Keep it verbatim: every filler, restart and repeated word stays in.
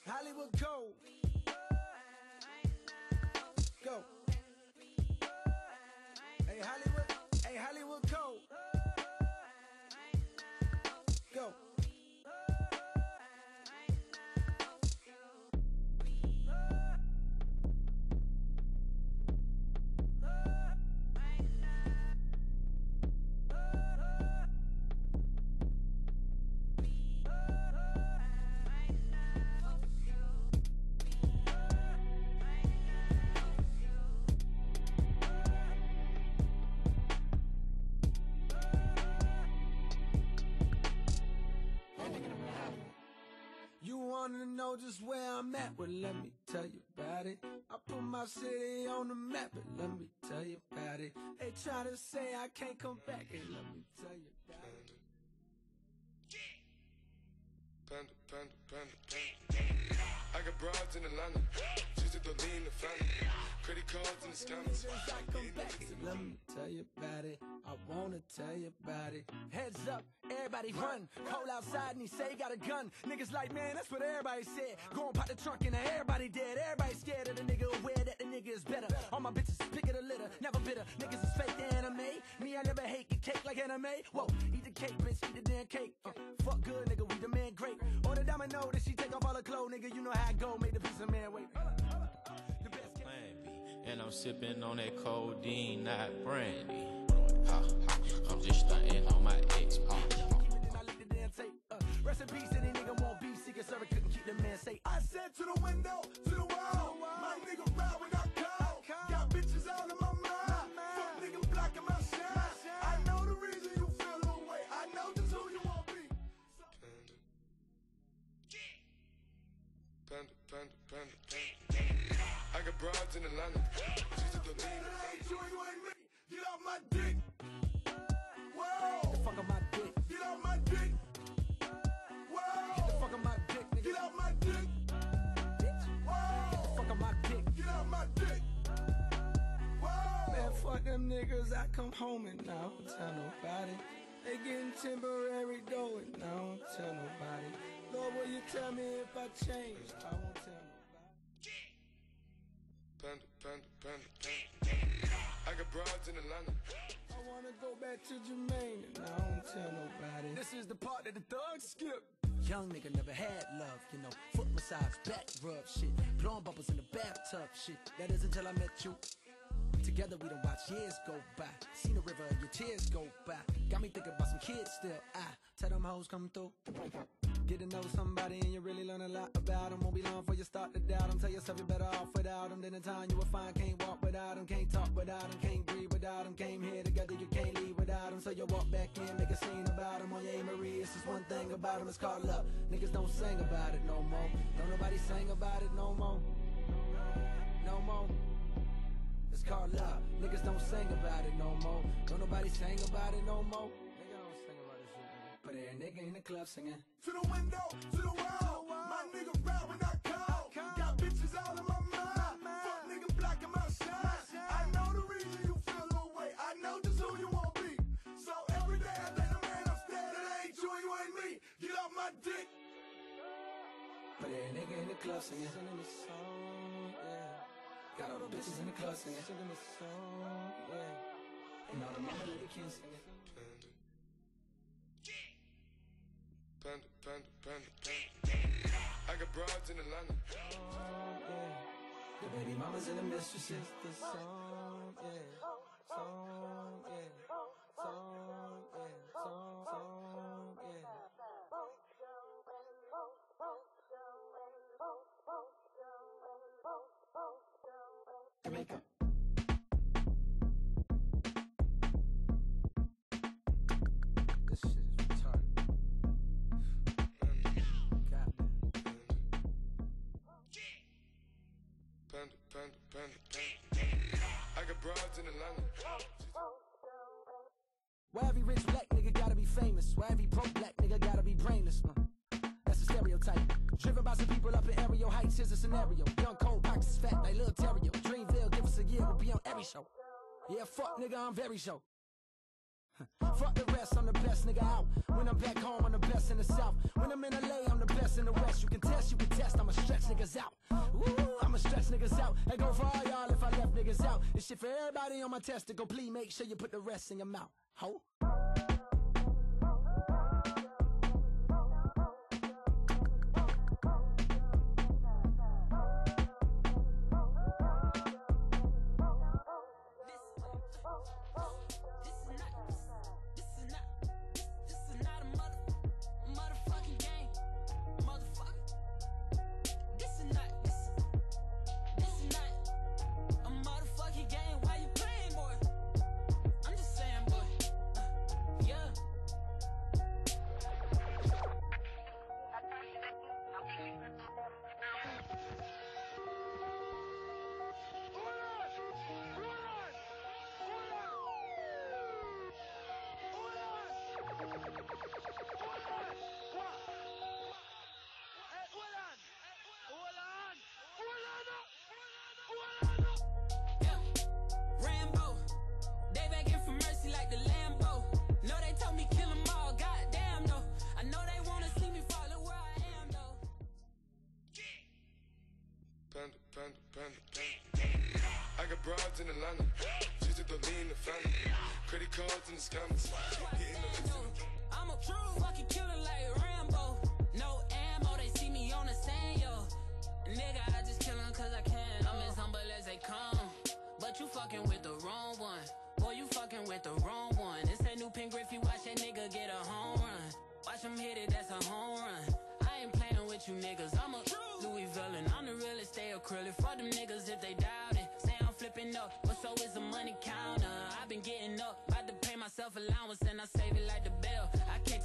Hollywood Code. Go. Hey Hollywood, hey Hollywood Code. Go. You wanna know just where I'm at? Well, let me tell you about it. I put my city on the map, but let me tell you about it. They try to say I can't come back, and let me tell you about it. Panda, panda, panda, panda. I got broads in Atlanta. She's at the lean, the family. Credit cards in the scammers. I come back, and let me tell you about it. I wanna tell you about it. Heads up, everybody run. Cole outside and he say he got a gun. Niggas like, man, that's what everybody said. Go and pop the trunk and everybody dead. Everybody scared of the nigga, aware that the nigga is better. All my bitches pick of the litter, never bitter. Niggas is fake the anime. Me, I never hate get cake like anime. Whoa, eat the cake, bitch, eat the damn cake. Uh, fuck good, nigga, we the man great. Or the domino that she take off all her clothes, nigga. You know how I go, make the piece of man wait. The best Plan B, and I'm sipping on that codeine, not brandy. I'm just stunting on my ex. Uh, rest in peace, any nigga want beef, Secret Service couldn't keep the man safe. I said to the window, to the wall, my nigga ride when I call. Got bitches all in my mind, fuck nigga blocking my shine. I know the reason you feel the way, I know just who you want to be. Panda, panda, panda, panda. I got broads in Atlanta. She's at the lean. Hey, you ain't me, get off my dick. Whoa, get the fuck off my dick. Get off my dick. Whoa, get the fuck off my dick, nigga. Get off my dick. Whoa, get the fuck off my dick. Get off my dick. Whoa, man, fuck them niggas. I come home and I don't tell nobody. They getting temporary dough and I don't tell nobody. Lord, will you tell me if I change? I won't tell nobody. Panda, panda, panda, panda. I got broads in Atlanta. I wanna go back to Jermaine and I don't tell nobody. This is the part that the thugs skip. Young nigga never had love, you know. Foot massage, back rub shit. Blowing bubbles in the bathtub shit. That is until I met you. Together we done watch years go by. Seen the river of your tears go by. Got me thinking about some kids still. I tell them hoes come through. Get to know somebody and you really learn a lot about them. Won't be long before you start to doubt them. Tell yourself you're better off without them. Then in time you will find can't walk without them. Can't talk without them. Can't breathe without them. Came here together, you can't leave without them. So you walk back in, make a scene about them. On your A. Marie, it's just one thing about them. It's called love. Niggas don't sing about it no more. Don't nobody sing about it no more. No more. It's called love. Niggas don't sing about it no more. Don't nobody sing about it no more. Nigga don't sing about this shit, nigga. But every nigga in the club singing. To the window, to the wall. My nigga ride when I call. Got bitches all in my mind. Fuck nigga blocking my shine. I know the reason you feel the way. I know just who you want to be. So every day I think the man upstairs, that ain't you and you ain't me. Get off my dick. But every nigga in the club singing. Singing the song, yeah. Got all the bitches in the club singing. Singing the song, yeah. And all the mama little kids singing. Panda, panda, panda, panda. I got broads in Atlanta. Oh, yeah. The baby mamas and the mistresses. The song, yeah. Song, yeah. Song, yeah. Song, song, yeah. Jamaica. This shit is retarded. Goddamn. Panda, panda, panda, panda. I got broads in Atlanta. Why every rich black nigga gotta be famous? Why every broke black nigga gotta be brainless? Uh, that's a stereotype. Driven by some people up in Aerial Heights, here's a scenario. Young cold pockets fat like Lil Terrio. Dreamville, give us a year, we'll be on every show. Yeah, fuck nigga, I'm very show. Fuck the rest, I'm the best nigga out. When I'm back home, I'm the best in the South. When I'm in L A, I'm the best in the West. You can test, you can test, I'm a stretch niggas out. Ooh, I'ma stretch niggas out. And go for all y'all if I left niggas out. This shit for everybody on my testicle. Please make sure you put the rest in your mouth. Ho. Panda, panda, panda, panda. I got broads in Atlanta, just to lean the family. Credit cards in the scammers. I'm a true fucking killer like Rambo. No ammo, they see me on the sand, yo. Nigga, I just kill 'em cause I can. I'm as humble as they come. But you fucking with the wrong one. Boy, you fucking with the wrong one. It's that new Pen Griffey, watch that nigga get a home run. Watch him hit it, that's a home run. I ain't playing with you niggas, I'm a Louis villain. I'm the realest, stay acrylic. Fuck them niggas if they doubt it. Say I'm flipping up, but so is the money counter. I've been getting up, about to pay myself allowance and I save it like the bill. I can't